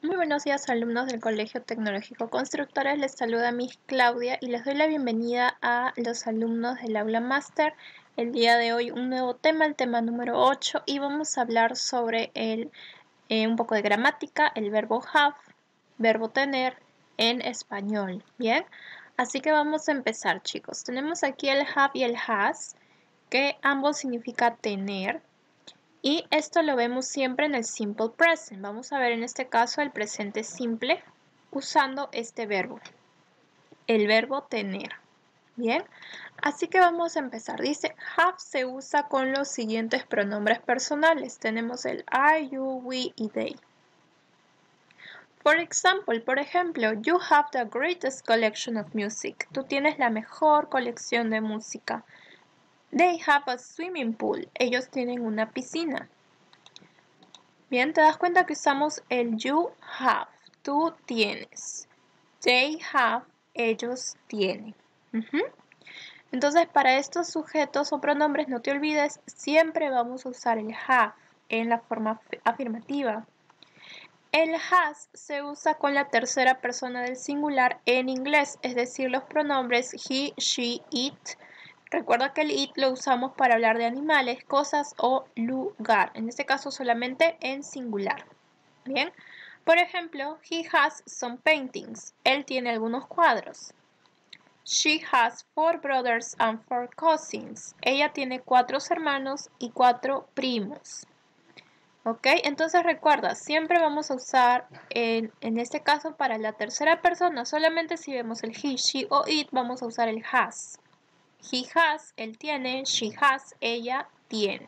Muy buenos días, alumnos del Colegio Tecnológico Constructores. Les saluda Miss Claudia y les doy la bienvenida a los alumnos del aula máster. El día de hoy un nuevo tema, el tema número 8, y vamos a hablar sobre un poco de gramática, el verbo have, verbo tener en español. Bien, así que vamos a empezar, chicos. Tenemos aquí el have y el has, que ambos significa tener. Y esto lo vemos siempre en el simple present. Vamos a ver en este caso el presente simple usando este verbo, el verbo tener. Bien, así que vamos a empezar. Dice, have se usa con los siguientes pronombres personales. Tenemos el I, you, we y they. Por ejemplo, you have the greatest collection of music. Tú tienes la mejor colección de música. They have a swimming pool. Ellos tienen una piscina. Bien, te das cuenta que usamos el you have, tú tienes. They have, ellos tienen. Entonces, para estos sujetos o pronombres, no te olvides, siempre vamos a usar el have en la forma afirmativa. El has se usa con la tercera persona del singular en inglés, es decir, los pronombres he, she, it. Recuerda que el it lo usamos para hablar de animales, cosas o lugar. En este caso solamente en singular. Bien. Por ejemplo, he has some paintings. Él tiene algunos cuadros. She has 4 brothers and 4 cousins. Ella tiene 4 hermanos y 4 primos. ¿Ok? Entonces recuerda, siempre vamos a usar en este caso para la tercera persona. Solamente si vemos el he, she o it, vamos a usar el has. He has, él tiene. She has, ella tiene.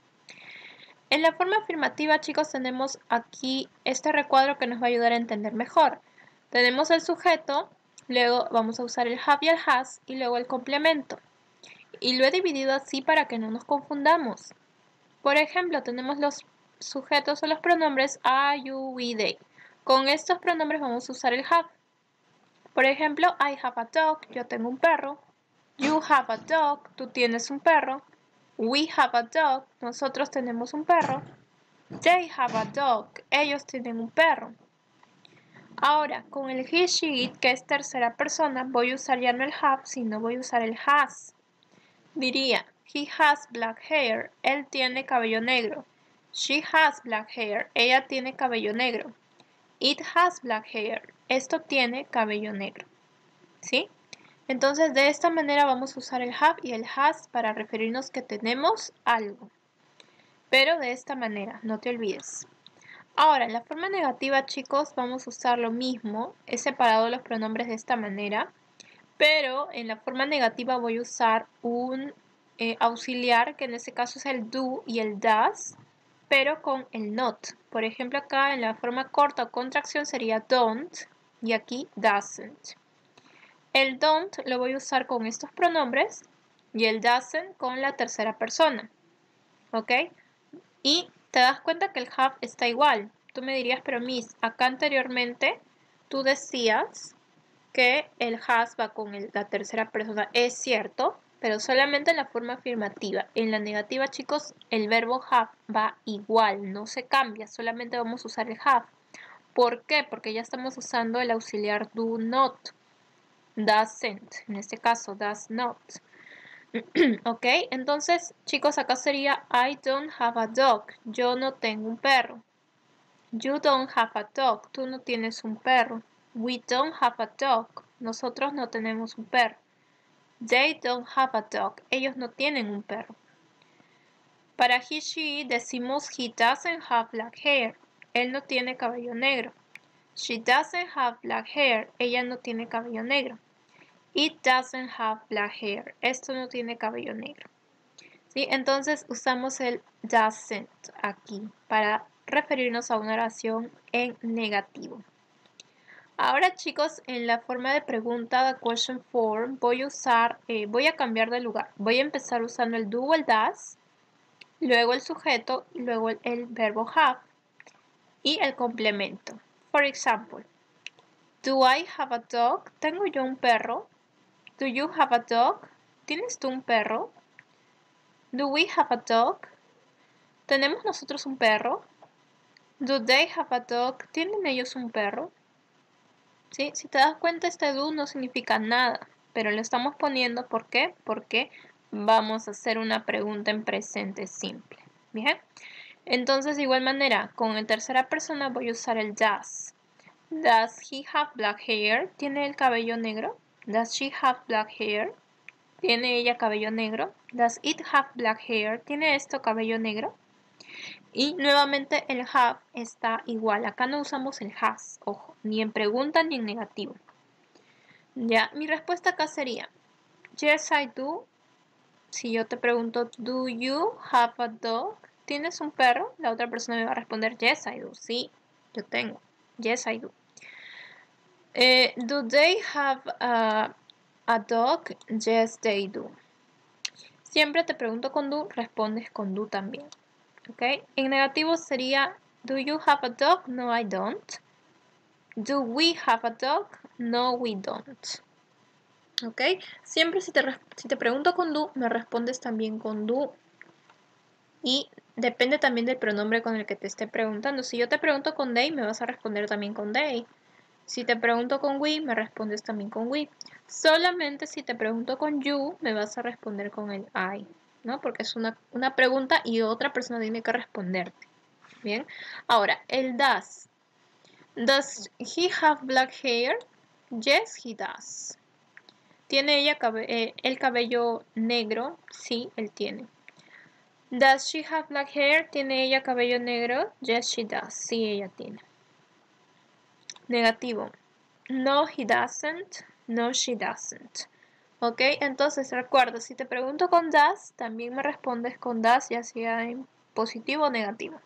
En la forma afirmativa, chicos, tenemos aquí este recuadro que nos va a ayudar a entender mejor. Tenemos el sujeto, luego vamos a usar el have y el has, y luego el complemento. Y lo he dividido así para que no nos confundamos. Por ejemplo, tenemos los sujetos o los pronombres I, you, we, they. Con estos pronombres vamos a usar el have. Por ejemplo, I have a dog, yo tengo un perro. You have a dog, tú tienes un perro. We have a dog, nosotros tenemos un perro. They have a dog, ellos tienen un perro. Ahora, con el he, she, it, que es tercera persona, voy a usar ya no el have, sino voy a usar el has. Diría, he has black hair, él tiene cabello negro. She has black hair, ella tiene cabello negro. It has black hair, esto tiene cabello negro. ¿Sí? Entonces, de esta manera vamos a usar el have y el has para referirnos que tenemos algo. Pero de esta manera, no te olvides. Ahora, en la forma negativa, chicos, vamos a usar lo mismo. He separado los pronombres de esta manera. Pero en la forma negativa voy a usar un auxiliar, que en este caso es el do y el does, pero con el not. Por ejemplo, acá en la forma corta o contracción sería don't y aquí doesn't. El don't lo voy a usar con estos pronombres y el doesn't con la tercera persona. ¿Ok? Y te das cuenta que el have está igual. Tú me dirías, pero Miss, acá anteriormente tú decías que el has va con la tercera persona. Es cierto, pero solamente en la forma afirmativa. En la negativa, chicos, el verbo have va igual, no se cambia, solamente vamos a usar el have. ¿Por qué? Porque ya estamos usando el auxiliar do not. Doesn't, en este caso, does not. Ok, entonces, chicos, acá sería I don't have a dog. Yo no tengo un perro. You don't have a dog. Tú no tienes un perro. We don't have a dog. Nosotros no tenemos un perro. They don't have a dog. Ellos no tienen un perro. Para he, she decimos he doesn't have black hair. Él no tiene cabello negro. She doesn't have black hair. Ella no tiene cabello negro. It doesn't have black hair. Esto no tiene cabello negro. ¿Sí? Entonces usamos el doesn't aquí para referirnos a una oración en negativo. Ahora, chicos, en la forma de pregunta, the question form, voy a cambiar de lugar. Voy a empezar usando el do o el does, luego el sujeto, y luego el verbo have y el complemento. For example, do I have a dog? ¿Tengo yo un perro? Do you have a dog? ¿Tienes tú un perro? Do we have a dog? ¿Tenemos nosotros un perro? Do they have a dog? ¿Tienen ellos un perro? ¿Sí? Si te das cuenta, este do no significa nada, pero lo estamos poniendo, ¿por qué? Porque vamos a hacer una pregunta en presente simple. ¿Bien? Entonces, de igual manera, con en tercera persona voy a usar el does. Does he have black hair? ¿Tiene el cabello negro? Does she have black hair? ¿Tiene ella cabello negro? Does it have black hair? ¿Tiene esto cabello negro? Y nuevamente el have está igual. Acá no usamos el has, ojo, ni en pregunta ni en negativo. Ya, mi respuesta acá sería yes, I do. Si yo te pregunto, do you have a dog? ¿Tienes un perro? La otra persona me va a responder, yes, I do. Sí, yo tengo. Yes, I do. Do they have a dog? Yes, they do. Siempre te pregunto con do, respondes con do también. ¿Ok? En negativo sería, do you have a dog? No, I don't. Do we have a dog? No, we don't. ¿Ok? Siempre si te pregunto con do, me respondes también con do. Y depende también del pronombre con el que te esté preguntando. Si yo te pregunto con they, me vas a responder también con they. Si te pregunto con we, me respondes también con we. Solamente si te pregunto con you, me vas a responder con el I, ¿no? Porque es una pregunta y otra persona tiene que responderte. Bien. Ahora, el does. Does he have black hair? Yes, he does. ¿Tiene ella el cabello negro? Sí, él tiene. Does she have black hair? ¿Tiene ella cabello negro? Yes, she does. Sí, ella tiene. Negativo. No, he doesn't. No, she doesn't. ¿Ok? Entonces recuerda, si te pregunto con does, también me respondes con does, ya sea en positivo o negativo.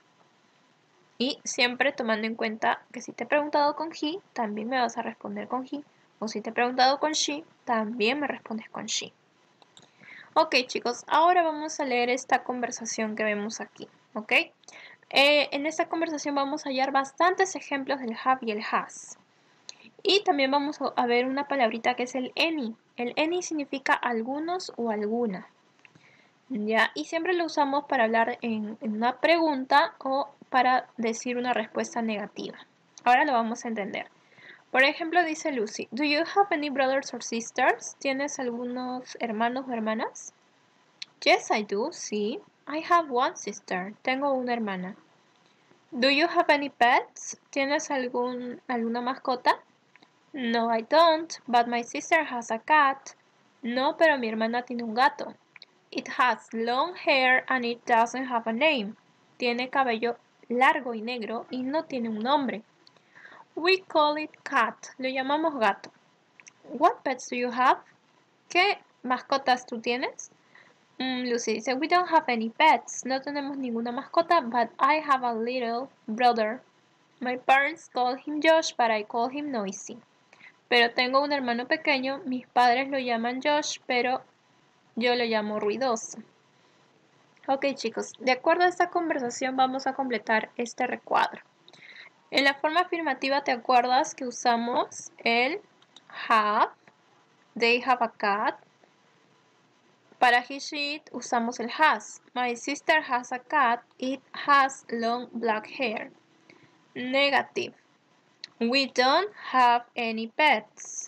Y siempre tomando en cuenta que si te he preguntado con he, también me vas a responder con he. O si te he preguntado con she, también me respondes con she. Ok, chicos, ahora vamos a leer esta conversación que vemos aquí. ¿Ok? En esta conversación vamos a hallar bastantes ejemplos del have y el has. Y también vamos a ver una palabrita que es el any. El any significa algunos o alguna. ¿Ya? Y siempre lo usamos para hablar en una pregunta o para decir una respuesta negativa. Ahora lo vamos a entender. Por ejemplo, dice Lucy, do you have any brothers or sisters? ¿Tienes algunos hermanos o hermanas? Yes, I do, sí. I have one sister. Tengo una hermana. Do you have any pets? ¿Tienes alguna mascota? No, I don't, but my sister has a cat. No, pero mi hermana tiene un gato. It has long hair and it doesn't have a name. Tiene cabello largo y negro y no tiene un nombre. We call it cat. Lo llamamos gato. What pets do you have? ¿Qué mascotas tú tienes? Lucy dice, we don't have any pets. No tenemos ninguna mascota, but I have a little brother. My parents call him Josh, but I call him Noisy. Pero tengo un hermano pequeño, mis padres lo llaman Josh, pero yo lo llamo ruidoso. Ok, chicos, de acuerdo a esta conversación vamos a completar este recuadro. En la forma afirmativa, ¿te acuerdas que usamos el have? They have a cat. Para he, she, it usamos el has. My sister has a cat. It has long black hair. Negative. We don't have any pets.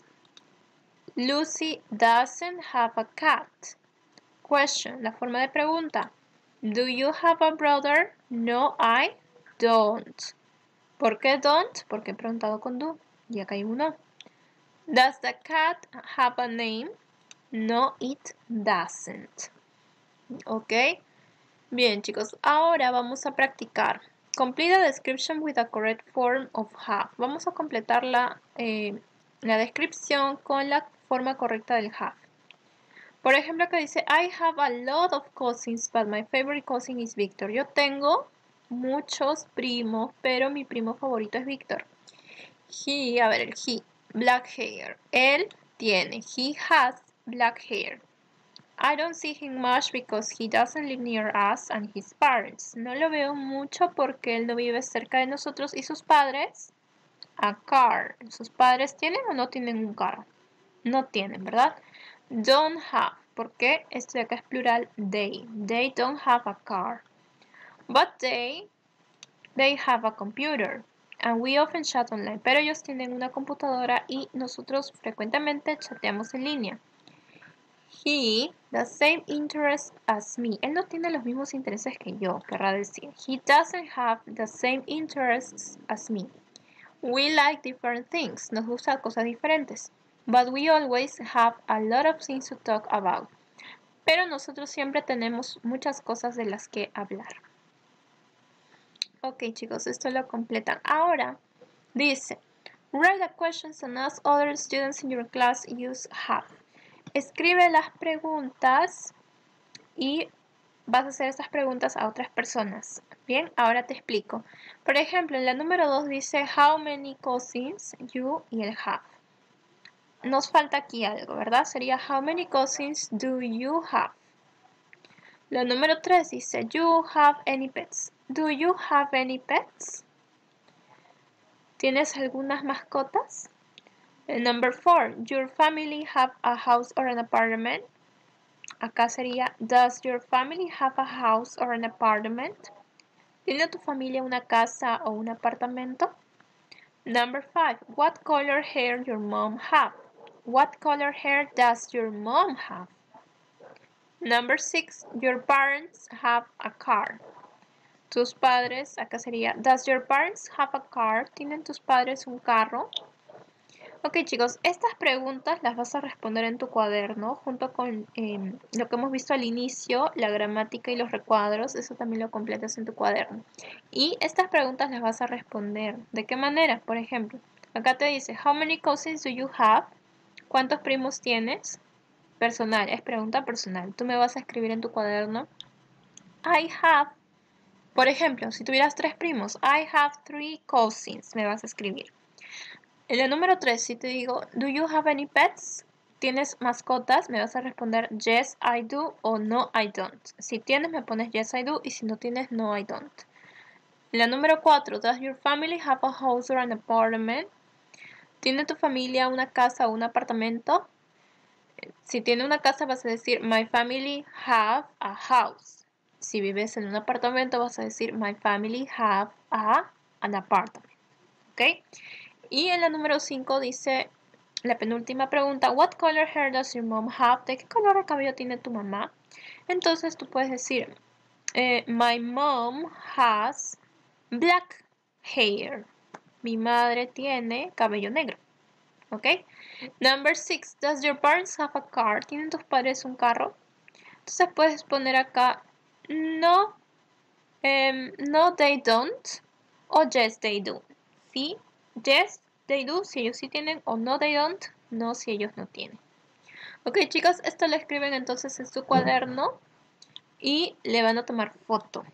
Lucy doesn't have a cat. Question, la forma de pregunta. Do you have a brother? No, I don't. ¿Por qué don't? Porque he preguntado con do. Y acá hay uno. Does the cat have a name? No, it doesn't. ¿Ok? Bien, chicos. Ahora vamos a practicar. Complete a description with the correct form of have. Vamos a completar la descripción con la forma correcta del have. Por ejemplo, acá dice, I have a lot of cousins, but my favorite cousin is Victor. Yo tengo muchos primos, pero mi primo favorito es Victor. He, a ver, el he, black hair. Él tiene, he has black hair. I don't see him much because he doesn't live near us and his parents. No lo veo mucho porque él no vive cerca de nosotros y sus padres. A car. ¿Sus padres tienen o no tienen un carro? No tienen, ¿verdad? Don't have. ¿Por qué? Esto de acá es plural. They. They don't have a car. But they They have a computer. And we often chat online. Pero ellos tienen una computadora y nosotros frecuentemente chateamos en línea. He, the same interests as me. Él no tiene los mismos intereses que yo, querrá decir. He doesn't have the same interests as me. We like different things. Nos gusta cosas diferentes. But we always have a lot of things to talk about. Pero nosotros siempre tenemos muchas cosas de las que hablar. Ok, chicos, esto lo completan. Ahora, dice, write the questions and ask other students in your class use have. Escribe las preguntas y vas a hacer estas preguntas a otras personas. Bien, ahora te explico. Por ejemplo, en la número 2 dice how many cousins you y el have. Nos falta aquí algo, ¿verdad? Sería how many cousins do you have? La número 3 dice you have any pets. Do you have any pets? ¿Tienes algunas mascotas? Number 4, your family have a house or an apartment? Acá sería, does your family have a house or an apartment? ¿Tiene tu familia una casa o un apartamento? Number 5, what color hair your mom have? What color hair does your mom have? Number 6, your parents have a car. Tus padres, acá sería, does your parents have a car? ¿Tienen tus padres un carro? Ok, chicos, estas preguntas las vas a responder en tu cuaderno junto con lo que hemos visto al inicio, la gramática y los recuadros. Eso también lo completas en tu cuaderno. Y estas preguntas las vas a responder. ¿De qué manera? Por ejemplo, acá te dice, how many cousins do you have? ¿Cuántos primos tienes? Personal, es pregunta personal. Tú me vas a escribir en tu cuaderno, I have. Por ejemplo, si tuvieras 3 primos, I have 3 cousins, me vas a escribir. En la número 3, si te digo, do you have any pets? ¿Tienes mascotas? Me vas a responder yes, I do o no, I don't. Si tienes, me pones yes, I do y si no tienes, no, I don't. En la número 4, does your family have a house or an apartment? ¿Tiene tu familia una casa o un apartamento? Si tiene una casa, vas a decir my family have a house. Si vives en un apartamento, vas a decir my family have an apartment. ¿Ok? Y en la número 5 dice la penúltima pregunta, what color hair does your mom have? ¿De qué color de cabello tiene tu mamá? Entonces tú puedes decir, my mom has black hair. Mi madre tiene cabello negro. ¿Ok? Number 6, does your parents have a car? ¿Tienen tus padres un carro? Entonces puedes poner acá, no, no they don't, o yes they do. ¿Sí? Yes, they do, si ellos sí tienen, o no, they don't, no, si ellos no tienen. Ok, chicos, esto lo escriben entonces en su cuaderno y le van a tomar foto.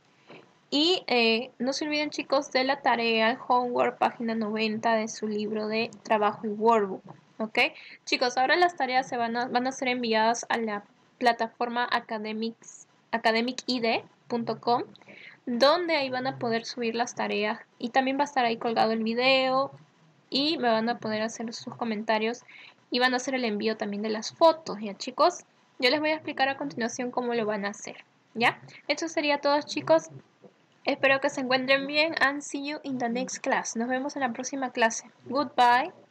Y no se olviden, chicos, de la tarea, el homework, página 90 de su libro de trabajo y workbook. Ok, chicos, ahora las tareas van a ser enviadas a la plataforma academicid.com, donde ahí van a poder subir las tareas y también va a estar ahí colgado el video y me van a poder hacer sus comentarios y van a hacer el envío también de las fotos, ¿ya, chicos? Yo les voy a explicar a continuación cómo lo van a hacer, ¿ya? Esto sería todo, chicos. Espero que se encuentren bien and see you in the next class. Nos vemos en la próxima clase. Goodbye.